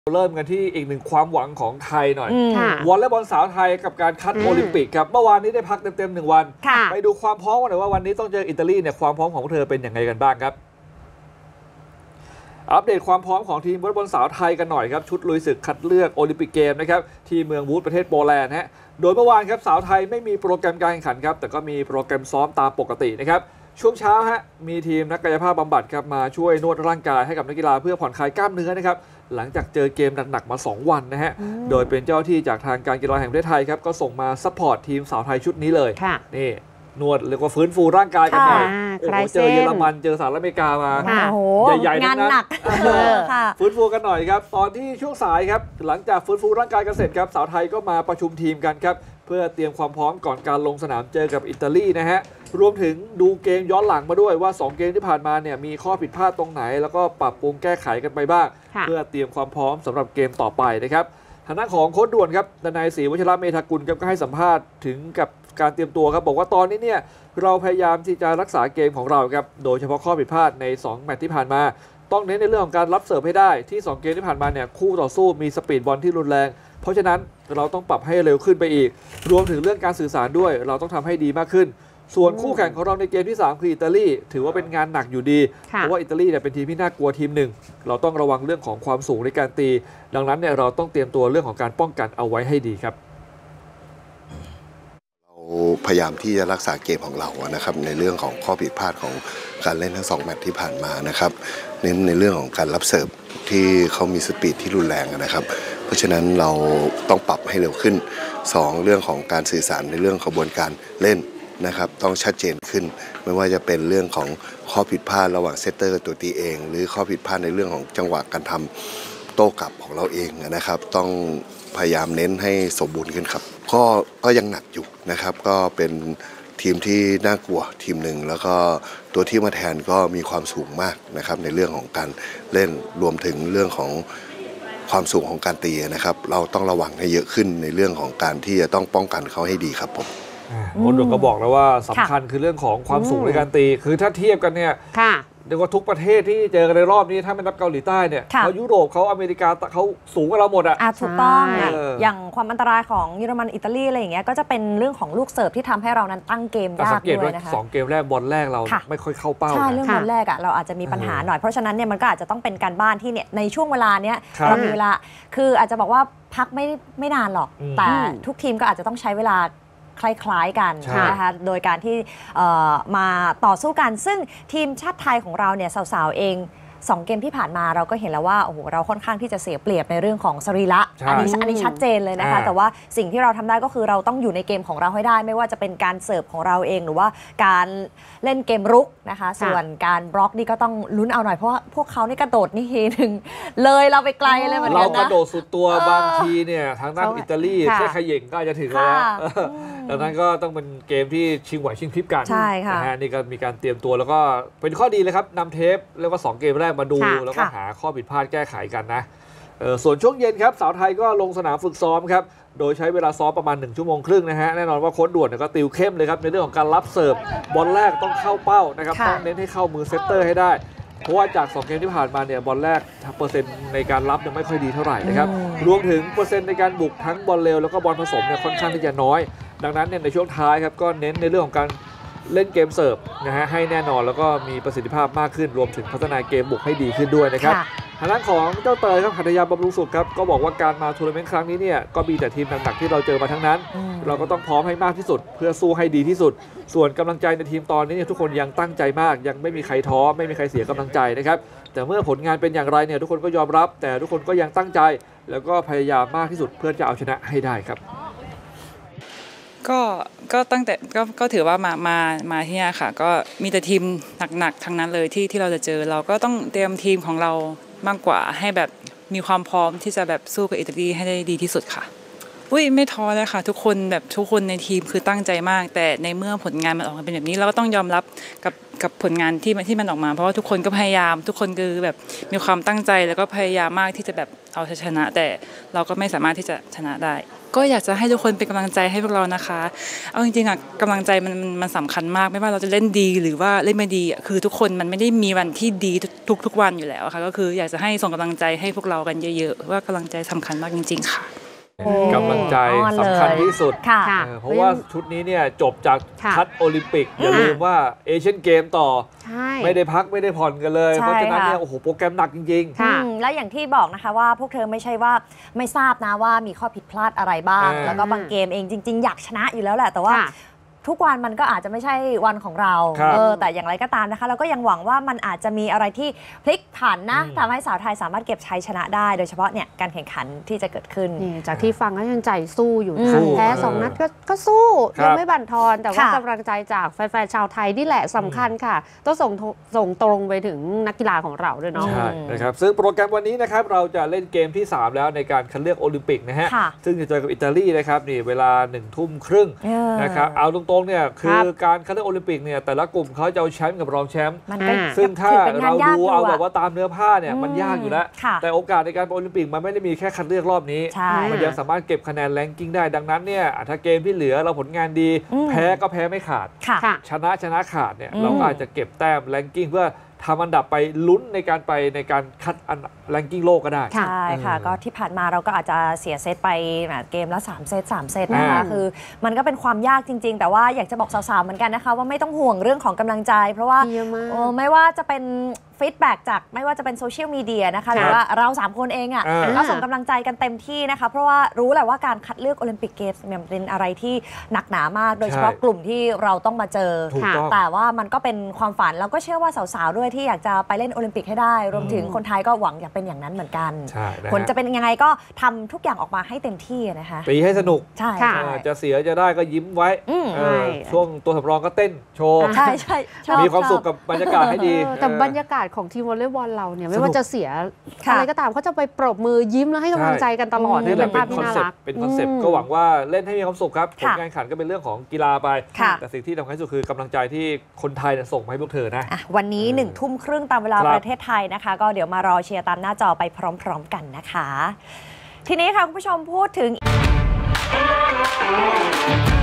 เริ่มกันที่อีกหนึ่งความหวังของไทยหน่อยวอลเลย์บอลสาวไทยกับการคัดโอลิมปิกครับเมื่อวานนี้ได้พักเต็ม1 วันไปดูความพร้อมกันหน่อยว่าวันนี้ต้องเจออิตาลีเนี่ยความพร้อมของเธอเป็นอย่างไรกันบ้างครับอัปเดตความพร้อมของทีมวอลเลย์บอลสาวไทยกันหน่อยครับชุดลุยศึกคัดเลือกโอลิมปิกเกมนะครับที่เมืองวูดประเทศโปแลนด์โดยเมื่อวานครับสาวไทยไม่มีโปรแกรมการแข่งขันครับแต่ก็มีโปรแกรมซ้อมตามปกตินะครับช่วงเช้ามีทีมนักกายภาพบำบัดครับมาช่วยนวดร่างกายให้กับนักกีฬาเพื่อผ่อนคลายกล้ามเนื้อนะครับหลังจากเจอเกมหนักๆมา2 วันโดยเป็นเจ้าที่จากทางการกีฬาแห่งประเทศไทยครับก็ส่งมาซัพพอร์ตทีมสาวไทยชุดนี้เลยนี่นวดเรียกว่าฟื้นฟูร่างกายกันหน่อยโอ้โหเจอเยอรมันเจอสหรัฐอเมริกามาใหญ่ๆทั้งนั้นฟื้นฟูกันหน่อยครับตอนที่ช่วงสายครับหลังจากฟื้นฟูร่างกายกันเสร็จครับสาวไทยก็มาประชุมทีมกันครับเพื่อเตรียมความพร้อมก่อนการลงสนามเจอกับอิตาลีรวมถึงดูเกมย้อนหลังมาด้วยว่า2 เกมที่ผ่านมาเนี่ยมีข้อผิดพลาดตรงไหนแล้วก็ปรับปรุงแก้ไขกันไปบ้างเพื่อเตรียมความพร้อมสำหรับเกมต่อไปนะครับทางด้านของโค้ชด่วนครับดนัยศรีวชิระเมธากุลก็ให้สัมภาษณ์ถึงกับการเตรียมตัวครับบอกว่าตอนนี้เนี่ยเราพยายามที่จะรักษาเกมของเราครับโดยเฉพาะข้อผิดพลาดใน2 แมตช์ที่ผ่านมาต้องเน้นในเรื่องของการรับเสิร์ฟให้ได้ที่2 เกมที่ผ่านมาเนี่ยคู่ต่อสู้มีสปีดบอลที่รุนแรงเพราะฉะนั้นเราต้องปรับให้เร็วขึ้นไปอีกรวมถึงเรื่องการสื่อสารด้วยเราต้องทำให้ดีมากขึ้นส่วนคู่แข่งของเราในเกมที่3คืออิตาลีถือว่าเป็นงานหนักอยู่ดีเพราะว่าอิตาลีเนี่ยเป็นทีมที่น่ากลัวทีมหนึ่งเราต้องระวังเรื่องของความสูงในการตีดังนั้นเนี่ยเราต้องเตรียมตัวเรื่องของการป้องกันเอาไว้ให้ดีครับเราพยายามที่จะรักษาเกมของเรานะครับในเรื่องของข้อผิดพลาดของการเล่นทั้ง2 แมตช์ที่ผ่านมานะครับเน้นในเรื่องของการรับเสิร์ฟที่เขามีสปีดที่รุนแรงนะครับเพราะฉะนั้นเราต้องปรับให้เร็วขึ้น2 เรื่องของการสื่อสารในเรื่องกระบวนการเล่นนะครับต้องชัดเจนขึ้นไม่ว่าจะเป็นเรื่องของข้อผิดพลาดระหว่างเซตเตอร์กับตัวตีเองหรือข้อผิดพลาดในเรื่องของจังหวะการทำโต้กลับของเราเองนะครับต้องพยายามเน้นให้สมบูรณ์ขึ้นครับก็ยังหนักอยู่นะครับก็เป็นทีมที่น่ากลัวทีมหนึ่งแล้วก็ตัวที่มาแทนก็มีความสูงมากนะครับในเรื่องของการเล่นรวมถึงเรื่องของความสูงของการตีนะครับเราต้องระวังให้เยอะขึ้นในเรื่องของการที่จะต้องป้องกันเขาให้ดีครับผมโค้ชด่วนก็บอกแล้วว่าสำคัญคือเรื่องของความสูงในการตีคือถ้าเทียบกันเนี่ยเรียกว่าทุกประเทศที่เจอกันในรอบนี้ถ้าไม่นับเกาหลีใต้เนี่ยเขายุโรปเขาอเมริกาเขาสูงกว่าเราหมดถูกต้องอย่างความอันตรายของเยอรมันอิตาลีอะไรอย่างเงี้ยก็จะเป็นเรื่องของลูกเสิร์ฟที่ทำให้เรานั้นตั้งเกมยากด้วยนะคะ 2 เกมแรกบอลแรกเราไม่ค่อยเข้าเป้าใช่เรื่องบอลแรกเราอาจจะมีปัญหาหน่อยเพราะฉะนั้นเนี่ยมันก็อาจจะต้องเป็นการบ้านที่เนี่ยในช่วงเวลาเนี้ยเรามีเวลาคืออาจจะบอกว่าพักไม่นานหรอกแต่ทุกทีมก็อาจจะต้องใช้เวลาคล้ายๆกันนะคะโดยการที่มาต่อสู้กันซึ่งทีมชาติไทยของเราเนี่ยสาวๆเอง2 เกมที่ผ่านมาเราก็เห็นแล้วว่าโอ้โหเราค่อนข้างที่จะเสียเปรียบในเรื่องของสรีระอันนี้ชัดเจนเลยนะคะแต่ว่าสิ่งที่เราทำได้ก็คือเราต้องอยู่ในเกมของเราให้ได้ไม่ว่าจะเป็นการเสิร์ฟของเราเองหรือว่าการเล่นเกมรุกนะคะส่วนการบล็อกนี่ก็ต้องลุ้นเอาหน่อยเพราะว่าพวกเขานี่กระโดดนี่ทีนึงเลยเราไปไกลเลยเหมือนกันนะเรากระโดดสุดตัวบางทีเนี่ยทางด้านอิตาลีแค่ขย่งก็อาจจะถึงแล้วดังนั้นก็ต้องเป็นเกมที่ชิงไหวชิงพริบกันนี่ก็มีการเตรียมตัวแล้วก็เป็นข้อดีเลยครับนำเทปเรียกว่า2 เกมแรกมาดูแล้วก็หาข้อผิดพลาดแก้ไขกันนะส่วนช่วงเย็นครับสาวไทยก็ลงสนามฝึกซ้อมครับโดยใช้เวลาซ้อมประมาณ1 ชั่วโมงครึ่งแน่นอนว่าโค้ชด่วนก็ติวเข้มเลยครับในเรื่องของการรับเสิร์ฟบอลแรกต้องเข้าเป้านะครับต้องเน้นให้เข้ามือเซตเตอร์ให้ได้เพราะว่าจาก2 เกมที่ผ่านมาเนี่ยบอลแรกเปอร์เซ็นต์ในการรับยังไม่ค่อยดีเท่าไหร่นะครับรวมถึงเปอร์เซ็นต์ในการบุกทั้งบอลเร็วแล้วก็บอลผสมเนี่ยค่อนข้างที่จะน้อยดังนั้นเนี่ยในช่วงท้ายครับก็เน้นในเรื่องของการเล่นเกมเสิร์ฟให้แน่นอนแล้วก็มีประสิทธิภาพมากขึ้นรวมถึงพัฒนาเกมบุกให้ดีขึ้นด้วยนะครับทางด้านของเจ้าเตยครับหัตถยาบำรุงสุขครับก็บอกว่าการมาทัวร์นาเมนต์ครั้งนี้เนี่ยก็มีแต่ทีมหนักๆที่เราเจอมาทั้งนั้นเราก็ต้องพร้อมให้มากที่สุดเพื่อสู้ให้ดีที่สุดส่วนกำลังใจในทีมตอนนี้เนี่ยทุกคนยังตั้งใจมากยังไม่มีใครท้อไม่มีใครเสียกำลังใจนะครับแต่เมื่อผลงานเป็นอย่างไรเนี่ยทุกคนก็ยอมรับแต่ทุกคนก็ยังตั้งใจแล้วก็พยายามมากที่สุดเพื่อจะเอาชนะให้ได้ครับก็ตั้งแต่ก็ถือว่ามาที่นี่ค่ะก็มีแต่ทีมหนักๆทั้งนั้นเลยที่เราจะเจอเราก็ต้องเตรียมทีมของเรามากกว่าให้แบบมีความพร้อมที่จะแบบสู้กับอิตาลีให้ได้ดีที่สุดค่ะไม่ท้อเลยค่ะทุกคนในทีมคือตั้งใจมากแต่ในเมื่อผลงานมันออกมาเป็นแบบนี้เราก็ต้องยอมรับกับผลงานที่มันออกมาเพราะว่าทุกคนก็พยายามทุกคนคือแบบมีความตั้งใจแล้วก็พยายามมากที่จะแบบเอาชนะแต่เราก็ไม่สามารถที่จะชนะได้ก็อยากจะให้ทุกคนเป็นกำลังใจให้พวกเรานะคะเอาจริงๆกำลังใจมันสำคัญมากไม่ว่าเราจะเล่นดีหรือว่าเล่นไม่ดีคือทุกคนมันไม่ได้มีวันที่ดีทุกวันอยู่แล้วค่ะก็คืออยากจะให้ส่งกำลังใจให้พวกเรากันเยอะๆว่ากำลังใจสำคัญมากจริงๆค่ะกำลังใจสำคัญที่สุดเพราะว่าชุดนี้เนี่ยจบจากคัดโอลิมปิกอย่าลืมว่าเอเชียนเกมต่อไม่ได้พักไม่ได้ผ่อนกันเลยเพราะฉะนั้นเนี่ยโอ้โหโปรแกรมหนักจริงๆและอย่างที่บอกนะคะว่าพวกเธอไม่ใช่ว่าไม่ทราบนะว่ามีข้อผิดพลาดอะไรบ้างแล้วก็บางเกมเองจริงๆอยากชนะอยู่แล้วแหละแต่ว่าทุกวันมันก็อาจจะไม่ใช่วันของเราแต่อย่างไรก็ตามนะคะเราก็ยังหวังว่ามันอาจจะมีอะไรที่พลิกผันนะทำให้สาวไทยสามารถเก็บชัยชนะได้โดยเฉพาะเนี่ยการแข่งขันที่จะเกิดขึ้นจากที่ฟังก็ยังใจสู้อยู่นะคะแพ้2 นัดก็สู้ยังไม่บั่นทอนแต่ว่ากำลังใจจากแฟนๆชาวไทยนี่แหละสำคัญค่ะต้องส่งตรงไปถึงนักกีฬาของเราด้วยเนาะใช่นะครับซึ่งโปรแกรมวันนี้นะครับเราจะเล่นเกมที่3แล้วในการคัดเลือกโอลิมปิกนะฮะซึ่งจะเจอกับอิตาลีนะครับนี่เวลา 19:30 นะครับเอาตรงๆเนี่ยคือการคัดเลือกโอลิมปิกเนี่ยแต่ละกลุ่มเขาจะเอาแชมป์กับรองแชมป์ซึ่งถ้าเราดูเอาแบบว่าตามเนื้อผ้าเนี่ยมันยากอยู่แล้วแต่โอกาสในการไปโอลิมปิกมันไม่ได้มีแค่คัดเลือกรอบนี้มันยังสามารถเก็บคะแนนแรงกิ้งได้ดังนั้นเนี่ยถ้าเกมที่เหลือเราผลงานดีแพ้ก็แพ้ไม่ขาดชนะขาดเนี่ยเราก็อาจจะเก็บแต้มแรงกิ้งเพื่อทำอันดับไปลุ้นในการคัดแรงกิ้งโลกก็ได้ใช่ค่ะก็ที่ผ่านมาเราก็อาจจะเสียเซตไปเกมละ3 เซตนะคะคือมันก็เป็นความยากจริงๆแต่ว่าอยากจะบอกสาวๆเหมือนกันนะคะว่าไม่ต้องห่วงเรื่องของกำลังใจเพราะว่าไม่ว่าจะเป็นฟีดแบ็กจากไม่ว่าจะเป็นโซเชียลมีเดียนะคะหรือว่าเรา3 คนเองอ่ะก็ส่งกำลังใจกันเต็มที่นะคะเพราะว่ารู้แหละว่าการคัดเลือกโอลิมปิกเกมส์เป็นอะไรที่หนักหนามากโดยเฉพาะกลุ่มที่เราต้องมาเจอแต่ว่ามันก็เป็นความฝันแล้วก็เชื่อว่าสาวๆด้วยที่อยากจะไปเล่นโอลิมปิกให้ได้รวมถึงคนไทยก็หวังอยากเป็นอย่างนั้นเหมือนกันผลจะเป็นยังไงก็ทำทุกอย่างออกมาให้เต็มที่นะคะตีให้สนุกใช่จะเสียจะได้ก็ยิ้มไว้ช่วงตัวสำรองก็เต้นโชว์ใช่มีความสุขกับบรรยากาศให้ดีแต่บรรยากาศของทีมวอลเลย์บอลเราเนี่ยไม่ว่าจะเสียอะไรก็ตามเขาจะไปปรบมือยิ้มแล้วให้กำลังใจกันตลอดนี่เป็นภาพที่น่ารักเป็นคอนเซ็ปต์ก็หวังว่าเล่นให้มีความสุขครับผลการแข่งขันก็เป็นเรื่องของกีฬาไปแต่สิ่งที่สำคัญที่สุดคือกำลังใจที่คนไทยส่งมาให้พวกเธอนะวันนี้19:30ตามเวลาประเทศไทยนะคะก็เดี๋ยวมารอเชียร์ตามหน้าจอไปพร้อมๆกันนะคะทีนี้ค่ะคุณผู้ชมพูดถึง